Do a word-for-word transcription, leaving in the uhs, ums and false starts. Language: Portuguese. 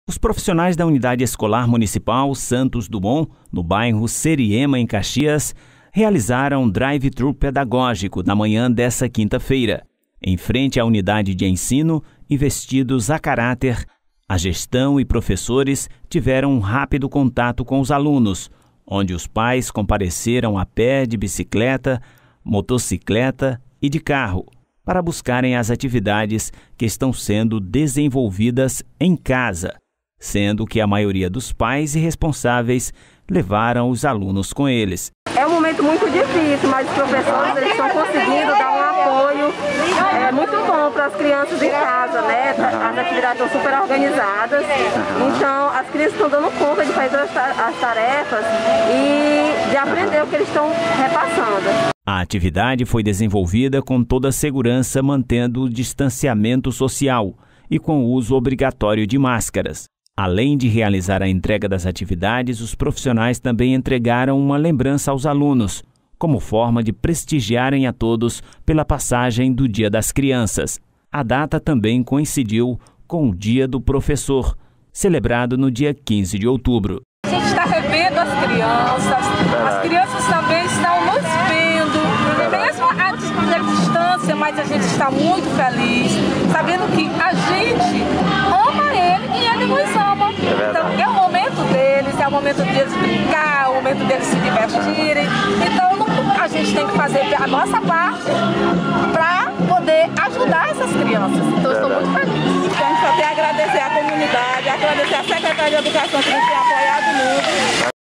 Os profissionais da Unidade Escolar Municipal Santos Dumont, no bairro Seriema, em Caxias, realizaram um drive-thru pedagógico na manhã dessa quinta-feira. Em frente à unidade de ensino e vestidos a caráter, a gestão e professores tiveram um rápido contato com os alunos, onde os pais compareceram a pé, de bicicleta, motocicleta e de carro, para buscarem as atividades que estão sendo desenvolvidas em casa, sendo que a maioria dos pais e responsáveis levaram os alunos com eles. É um momento muito difícil, mas os professores eles estão conseguindo dar um apoio é, muito bom para as crianças em casa, né? As atividades estão super organizadas, então as crianças estão dando conta de fazer as tarefas e de aprender o que eles estão repassando. A atividade foi desenvolvida com toda a segurança, mantendo o distanciamento social e com o uso obrigatório de máscaras. Além de realizar a entrega das atividades, os profissionais também entregaram uma lembrança aos alunos, como forma de prestigiarem a todos pela passagem do Dia das Crianças. A data também coincidiu com o Dia do Professor, celebrado no dia quinze de outubro. A gente está revendo as crianças, as crianças também estão nos vendo, mesmo a distância, mas a gente está muito feliz, sabendo que a gente ama ele e ele nos ama. Então é o momento deles, é o momento deles brincar, é o momento deles se divertirem. Então a gente tem que fazer a nossa parte para poder ajudar essas crianças. Então eu estou muito feliz. Então a gente só tem a agradecer à comunidade, agradecer à Secretaria de Educação que nos tem apoiado muito.